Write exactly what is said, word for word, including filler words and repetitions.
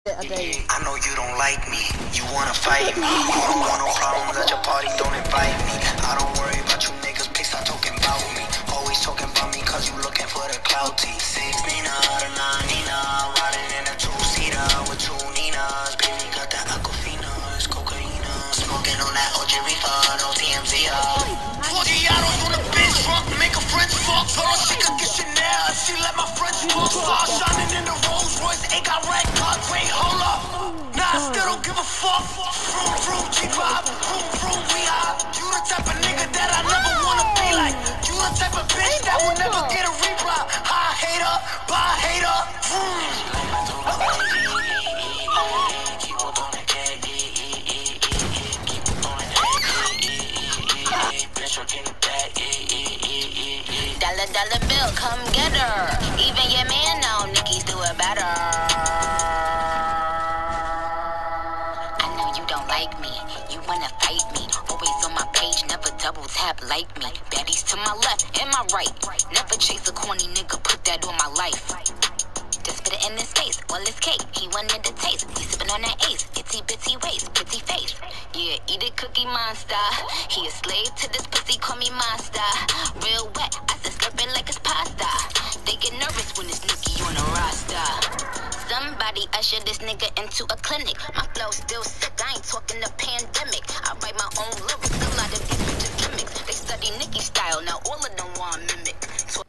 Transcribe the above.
I know you don't like me, you wanna fight me. You don't want no problem, let your party, don't invite me. I don't worry about you niggas, please stop talking about me. Always talking about me cause you looking for the clout T. Six Nina, the nine Nina, riding in a two-seater with two Ninas. Baby got that Aquafina, it's cocaine. Smoking on that O J reefer, no T M Z. forty autos on a bitch truck, make a French fuck. Told her she could get Chanel, she let my French fuck. Star shining in the Rolls Royce, ain't got red cards, wait, hold up. Nah, I still don't give a fuck. Vroom, vroom, G-pop, vroom, vroom, we hop. You the type of nigga that I never wanna be like. You the type of bitch that will never get a reply. High hater, bye hater, vroom. Dollar, dollar bill, come get her. Even your man now, Nicki's do it better. I know you don't like me, you wanna fight me. Always on my page, never double tap like me. Baddies to my left and my right. Never chase a corny nigga, put that on my life. Just spit it in his face, all his cake. He wanted the taste. He sippin' on that ace. Itty bitty waist, pretty face. Yeah, eat it, Cookie Monster. He a slave to this pussy, call me monster. Real wet, I said slurping like it's pasta. They get nervous when it's Nicki on the roster. Somebody usher this nigga into a clinic. My flow still sick, I ain't talking the pandemic. I write my own lyrics, a lot of these bitches gimmicks. They study Nicki style, now all of them want mimic.